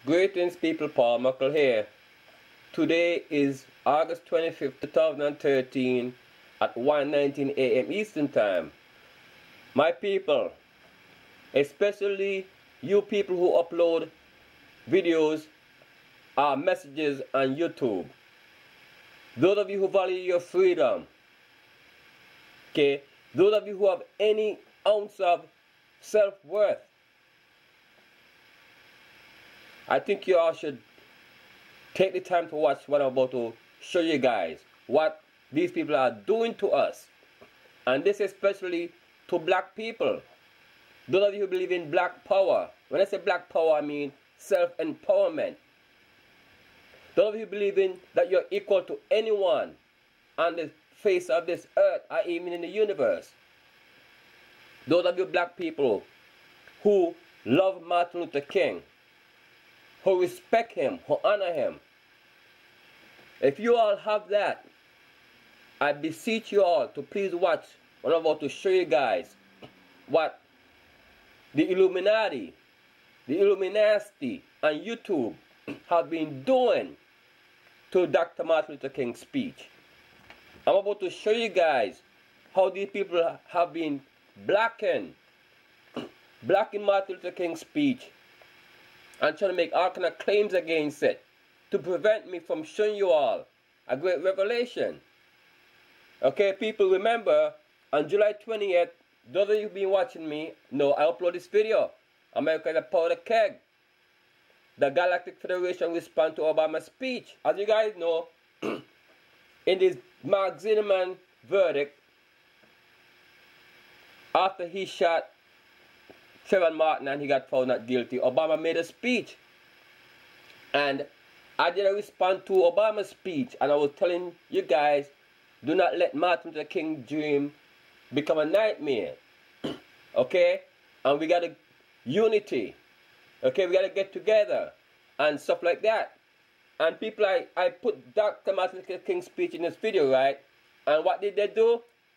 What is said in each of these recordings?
Greetings people, Paul Muckle here. Today is August 25th, 2013 at 1:19 a.m. Eastern Time. My people, especially you people who upload videos or messages on YouTube, those of you who value your freedom, okay, those of you who have any ounce of self-worth, I think you all should take the time to watch what I'm about to show you guys, what these people are doing to us. And this especially to black people. Those of you who believe in black power. When I say black power, I mean self-empowerment. Those of you who believe in that you're equal to anyone on the face of this earth or even in the universe. Those of you black people who love Martin Luther King, who respect him, who honor him. If you all have that, I beseech you all to please watch what I'm about to show you guys what the Illuminati, the Illuminati on YouTube have been doing to Dr. Martin Luther King's speech. I'm about to show you guys how these people have been blacking Martin Luther King's speech and trying to make all kind of claims against it to prevent me from showing you all a great revelation. Okay, people, remember, on July 20th, those of you who've been watching me know I upload this video. America the Powder Keg. The Galactic Federation respond to Obama's speech. As you guys know, in this Mark Zinnemann verdict, after he shot Trayvon Martin and he got found not guilty, Obama made a speech. And I did a response to Obama's speech, and I was telling you guys, do not let Martin Luther King's dream become a nightmare. Okay? And we got a unity. Okay, we got to get together and stuff like that. And people, I put Dr. Martin Luther King's speech in this video, right? And what did they do?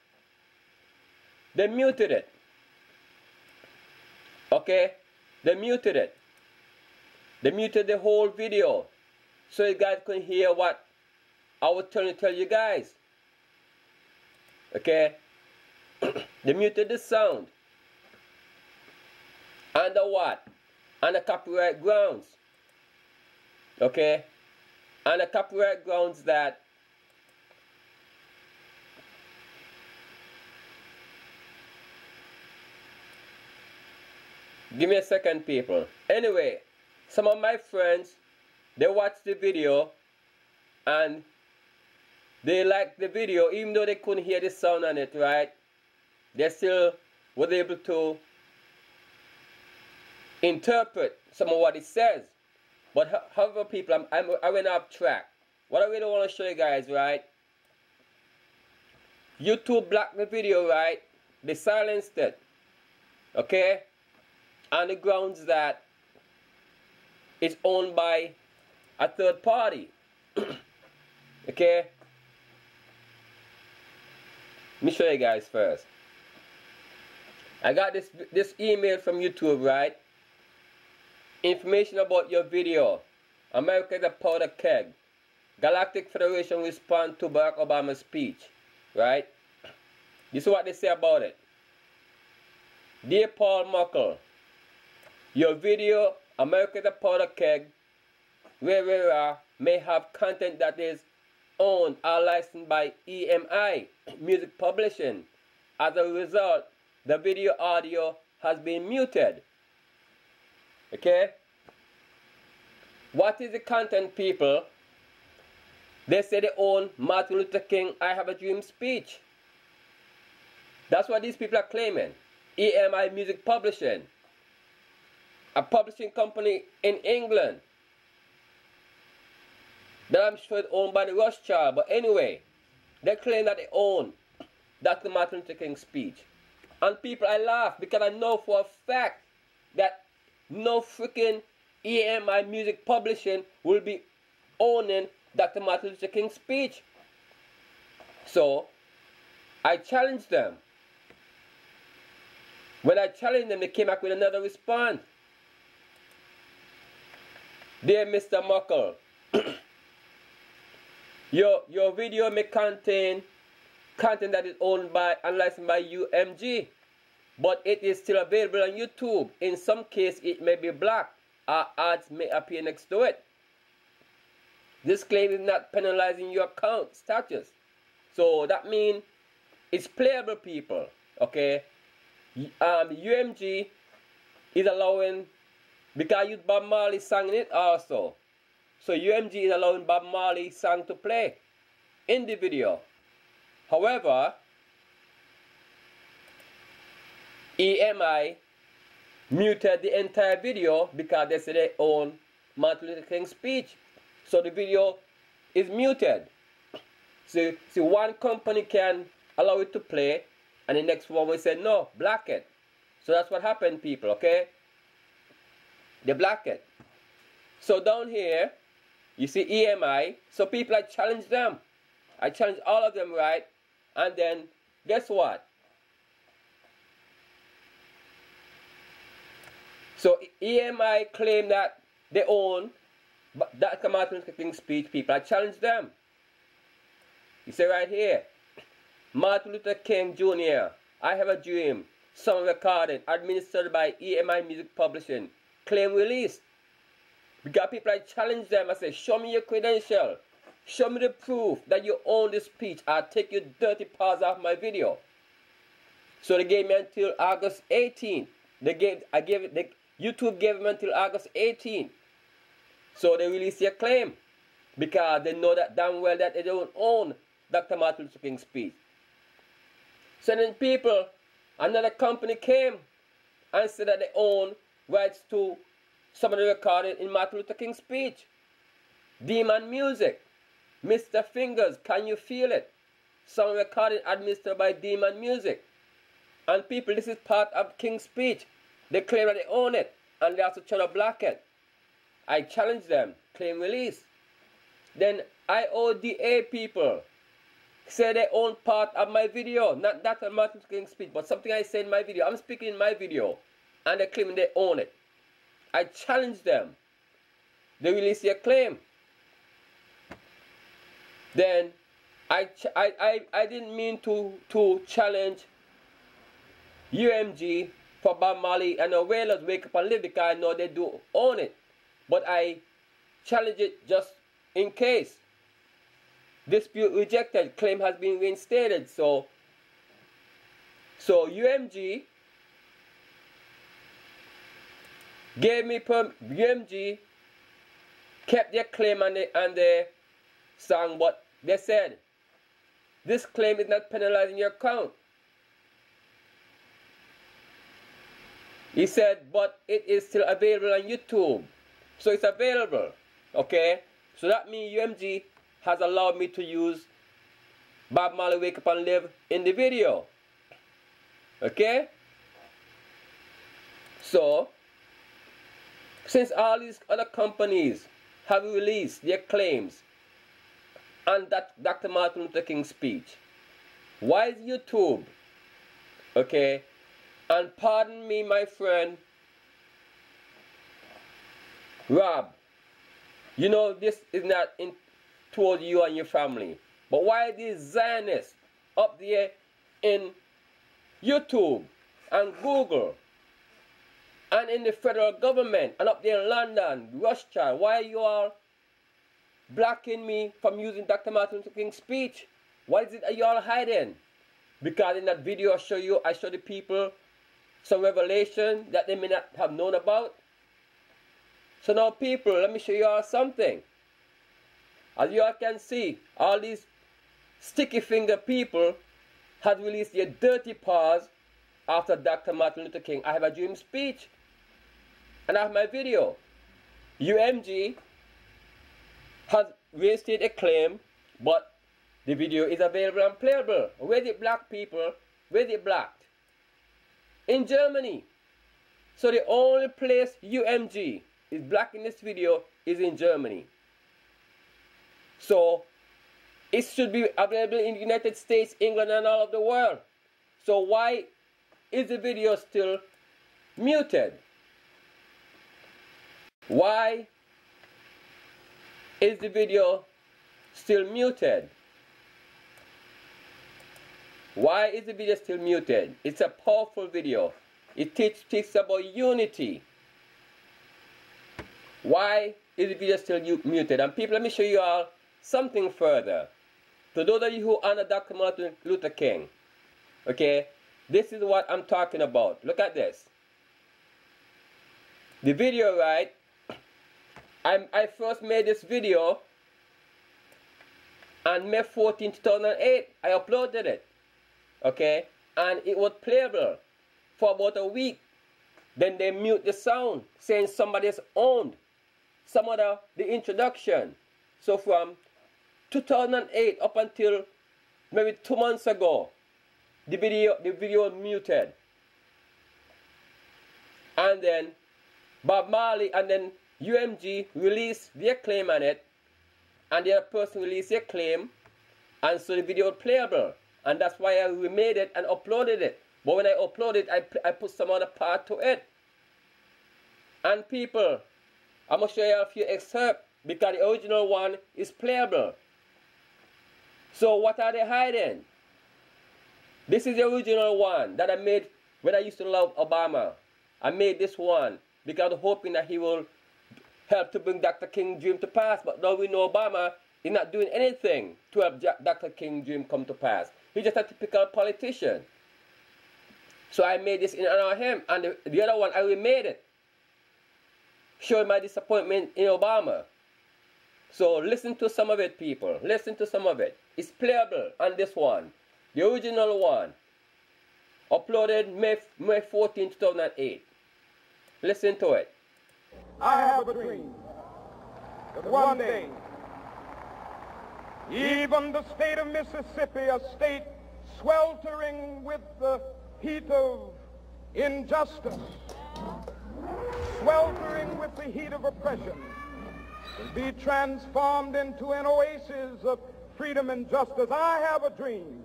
They muted it. Okay? They muted it. They muted the whole video so you guys couldn't hear what I was trying to tell you guys. Okay? They muted the sound. Under what? Under copyright grounds. Okay? Under copyright grounds that give me a second, people. Anyway, some of my friends, they watched the video and they liked the video even though they couldn't hear the sound on it, right? They still was able to interpret some of what it says. But however, people, I went off track. What I really want to show you guys, right? YouTube blocked the video, right? They silenced it. Okay? On the grounds that it's owned by a third party. Okay? Let me show you guys first. I got this email from YouTube, right? Information about your video. America the Powder Keg. Galactic Federation respond to Barack Obama's speech. Right? This is what they say about it. Dear Paul Muckle, your video, America the Powder Keg, may have content that is owned or licensed by EMI Music Publishing. As a result, the video audio has been muted. Okay? What is the content, people? They say they own Martin Luther King I Have a Dream speech. That's what these people are claiming. EMI Music Publishing, a publishing company in England that I'm sure is owned by the Rothschild. But anyway, they claim that they own Dr. Martin Luther King's speech. And people, I laugh because I know for a fact that no freaking EMI Music Publishing will be owning Dr. Martin Luther King's speech. So, I challenged them. When I challenged them, they came back with another response. Dear Mr. Muckle, your video may contain content that is owned by and licensed by UMG, but it is still available on YouTube. In some case, it may be blocked or ads may appear next to it. This claim is not penalizing your account status. So that means it's playable, people. Okay? UMG is allowing, because I use Bob Marley song in it also. So UMG is allowing Bob Marley song to play in the video. However, EMI muted the entire video because they said they own Martin Luther King's speech. So the video is muted. So one company can allow it to play, and the next one will say no, block it. So that's what happened, people, okay? They block it. So down here, you see EMI. So people, I challenge them. I challenge all of them, right? And then, guess what? So EMI claim that they own Dr. Martin Luther King's speech, people. I challenge them. You see right here, Martin Luther King Jr., I Have a Dream, song recorded, administered by EMI Music Publishing, claim released. Because people, I challenge them. I say, show me your credential. Show me the proof that you own this speech. I'll take your dirty paws off my video. So they gave me until August 18th. YouTube gave them until August 18th. So they released their claim. Because they know that damn well that they don't own Dr. Martin Luther King's speech. So then people, another company came and said that they own rights to some of the recording in Martin Luther King's speech. Demon Music, Mr. Fingers, Can You Feel It? Some recording administered by Demon Music. And people, this is part of King's speech. They claim that they own it, and they also try to block it. I challenge them, claim release. Then IODA people say they own part of my video, not Dr. Martin Luther King's speech, but something I say in my video. I'm speaking in my video, and they claim they own it. I challenge them. They release their claim. Then I didn't mean to challenge UMG for Bob Marley and the Wailers Wake Up and Live, because I know they do own it. But I challenge it just in case. Dispute rejected. Claim has been reinstated. So UMG gave me UMG kept their claim on the song, but they said this claim is not penalizing your account. He said, but it is still available on YouTube. So it's available. Okay? So that means UMG has allowed me to use Bob Marley Wake Up and Live in the video. Okay? So, since all these other companies have released their claims on that Dr. Martin Luther King speech, why is YouTube, okay, and pardon me, my friend Rob, you know this is not toward you and your family, but why these Zionists up there in YouTube and Google and in the federal government and up there in London, Rothschild, why you all blocking me from using Dr. Martin Luther King's speech? What is it that you all hiding? Because in that video I show the people some revelation that they may not have known about. So now people, let me show you all something. As you all can see, all these sticky finger people have released their dirty paws after Dr. Martin Luther King I Have a Dream speech. And I have my video. UMG has reinstated a claim, but the video is available and playable. Where the black people? Where they blocked? In Germany. So the only place UMG is blocking this video is in Germany. So it should be available in the United States, England, and all of the world. So why is the video still muted? Why Is the video still muted? Why is the video still muted? It's a powerful video. It teaches about unity. Why is the video still muted? And people, let me show you all something further. To those of you who honor Dr. Martin Luther King, okay, this is what I'm talking about. Look at this. The video, right? I first made this video on May 14, 2008. I uploaded it. Okay, and it was playable for about a week. Then they mute the sound, saying somebody has owned some of the introduction. So from 2008 up until maybe 2 months ago, the video was muted. And then Bob Marley and then UMG released their claim on it, and the other person released their claim, and so the video was playable. And that's why I remade it and uploaded it. But when I uploaded it, I put some other part to it. And people, I'm going to show you a few excerpts because the original one is playable. So what are they hiding? This is the original one that I made when I used to love Obama. I made this one because I was hoping that he will help to bring Dr. King's dream to pass. But now we know Obama is not doing anything to help Dr. King's dream come to pass. He's just a typical politician. So I made this in honor of him. And the other one, I remade it, showing my disappointment in Obama. So listen to some of it, people. Listen to some of it. It's playable on this one. The original one. Uploaded May 14, 2008. Listen to it. I have a dream that one day, even the state of Mississippi, a state sweltering with the heat of injustice, sweltering with the heat of oppression, will be transformed into an oasis of freedom and justice. I have a dream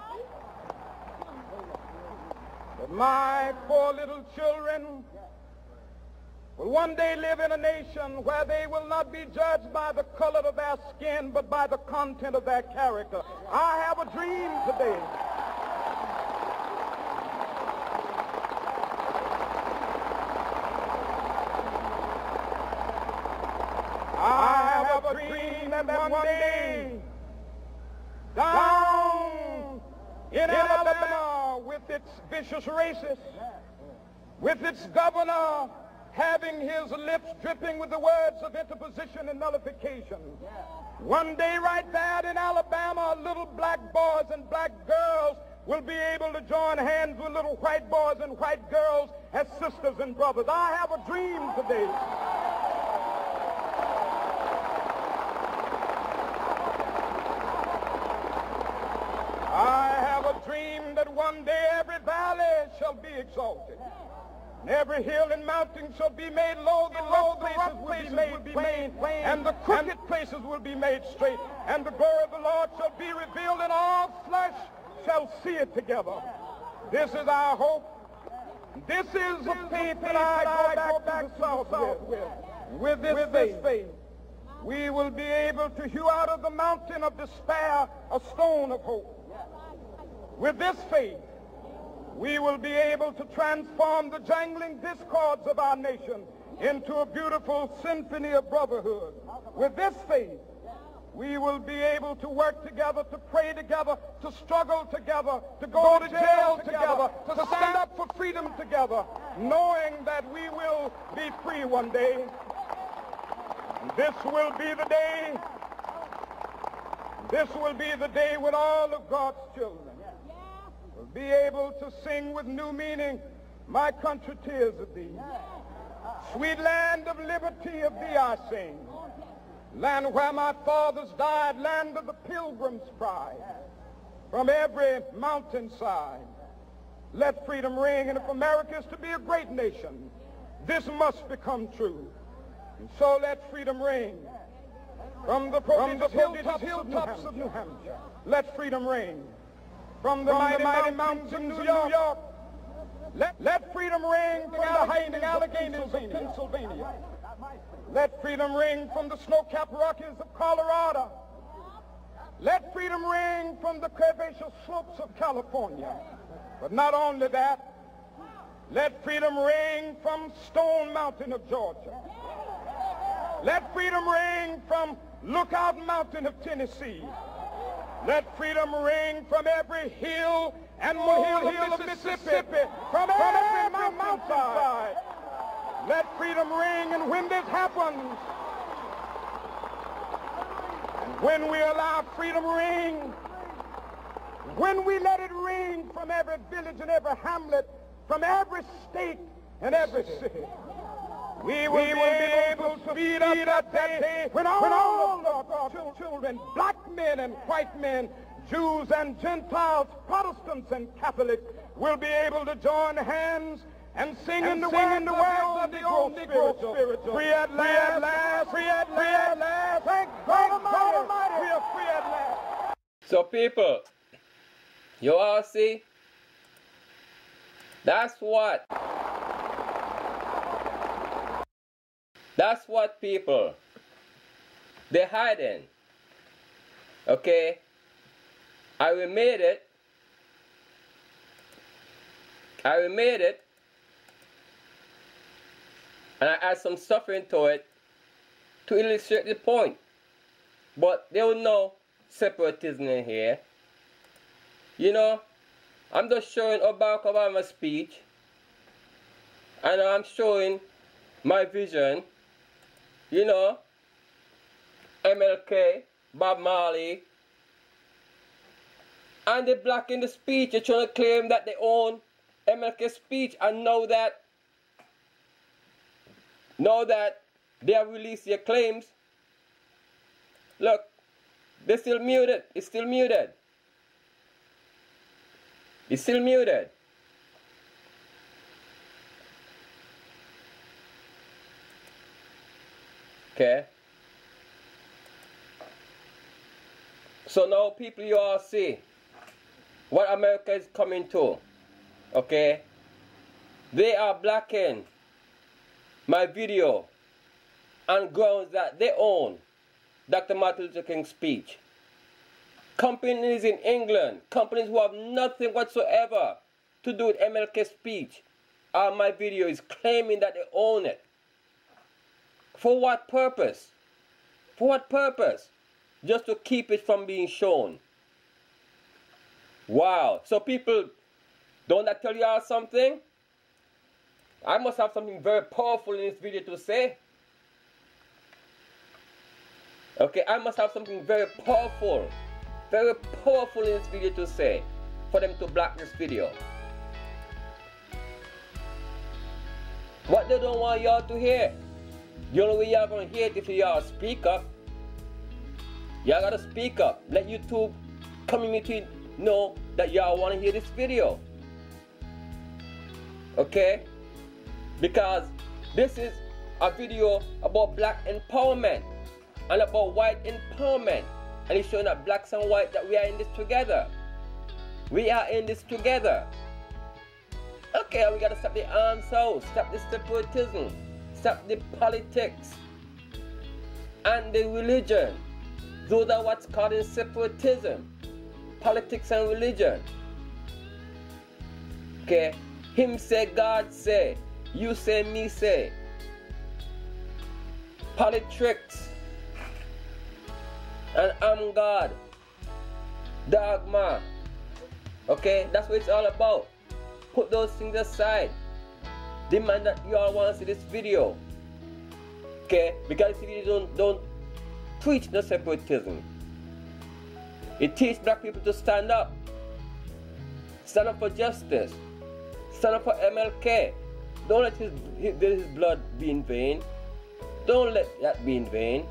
that my 4 little children will one day live in a nation where they will not be judged by the color of their skin, but by the content of their character. I have a dream today. I have a dream that one day, down in Alabama, with its vicious racists, with its governor having his lips dripping with the words of interposition and nullification. One day right there in Alabama, little black boys and black girls will be able to join hands with little white boys and white girls as sisters and brothers. I have a dream today. I have a dream that one day every valley shall be exalted. And every hill and mountain shall be made low, the low places will be made plain, and the crooked places will be made straight, and the glory of the Lord shall be revealed, and all flesh shall see it together. This is our hope. This is the faith that I go back to the South with. With this faith, we will be able to hew out of the mountain of despair a stone of hope. With this faith, we will be able to transform the jangling discords of our nation into a beautiful symphony of brotherhood. With this faith, we will be able to work together, to pray together, to struggle together, to go to jail together, to stand up for freedom together, knowing that we will be free one day. This will be the day. This will be the day when all of God's children will be able to sing with new meaning, my country, tears of thee. Sweet land of liberty, of thee I sing. Land where my fathers died, land of the pilgrim's pride. From every mountainside, let freedom ring. And if America is to be a great nation, this must become true. And so let freedom ring. From the hilltops of New Hampshire, let freedom ring. From the mighty mountains of New York, let freedom ring from the hiding Alleghanies of Pennsylvania. Let freedom ring from the snow-capped Rockies of Colorado. Let freedom ring from the curvaceous slopes of California. But not only that, let freedom ring from Stone Mountain of Georgia. Let freedom ring from Lookout Mountain of Tennessee. Let freedom ring from every hill and molehill of Mississippi, from every mountainside. Let freedom ring, and when this happens, and when we allow freedom ring, when we let it ring from every village and every hamlet, from every state and every city, we will be able to speed up that day when all of our children, black men and white men, Jews and Gentiles, Protestants and Catholics, will be able to join hands and sing in the words of the old Negro spiritual. Free at last, free at last, thank God Almighty, we are free at last. So people, you all see, that's what people, they're hiding. Okay? I made it. And I add some stuff into it to illustrate the point. But there was no separatism in here. You know, I'm just showing Barack Obama's speech. And I'm showing my vision. You know, MLK, Bob Marley. And they black in the speech. They're trying to claim that they own MLK's speech. And know that they have released their claims. Look, they're still muted. It's still muted. It's still muted. Okay. So now people, you all see what America is coming to. Okay. They are blacking my video on grounds that they own Dr. Martin Luther King's speech. Companies in England, companies who have nothing whatsoever to do with MLK's speech, on my video is claiming that they own it. For what purpose? For what purpose? Just to keep it from being shown. Wow. So people, don't I tell you all something? I must have something very powerful in this video to say. Okay, I must have something very powerful in this video to say for them to block this video. What they don't want y'all to hear. The only way y'all gonna hear it if y'all speak up. Y'all gotta speak up. Let YouTube community know that y'all wanna hear this video. Okay? Because this is a video about black empowerment and about white empowerment. And it's showing that blacks and white, that we are in this together. We are in this together. Okay, we gotta stop the arms out, stop the separatism, stop the politics and the religion. Those are what's called in separatism. Politics and religion. Okay? Him say, God say. You say, me say. Politics. And I'm God. Dogma. Okay? That's what it's all about. Put those things aside. Demand that you all want to see this video. Okay? Because this video don't preach no separatism. It teaches black people to stand up. Stand up for justice. Stand up for MLK. Don't let his blood be in vain. Don't let that be in vain.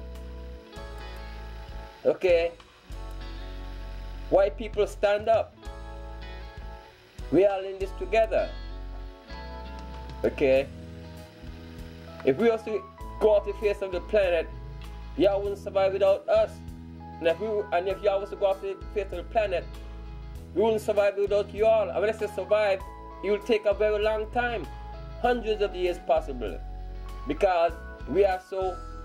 Okay? White people, stand up. We are in this together. Okay? If we also go off the face of the planet, y'all wouldn't survive without us. And if y'all was to go off the face of the planet, we wouldn't survive without y'all. And when I say survive, it will take a very long time. Hundreds of years possible. Because we are so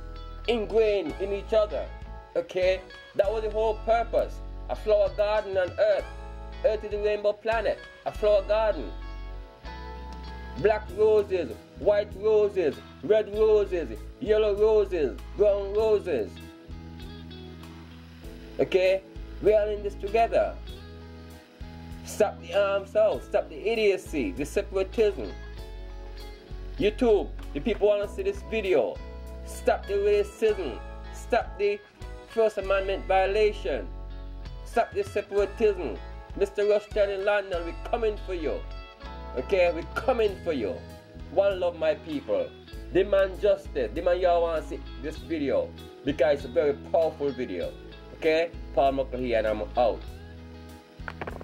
ingrained in each other. Okay? That was the whole purpose. A flower garden on earth. Earth is the rainbow planet. A flower garden. Black roses, white roses, red roses, yellow roses, brown roses. Okay? We are in this together. Stop the arms out. Stop the idiocy, the separatism. YouTube, the people want to see this video. Stop the racism. Stop the First Amendment violation. Stop the separatism. Mr. Rushton in London, we're coming for you. Okay, we're coming for you. One love, my people. Demand justice. Demand y'all want to see this video because it's a very powerful video. Okay, Paul Muckle here and I'm out.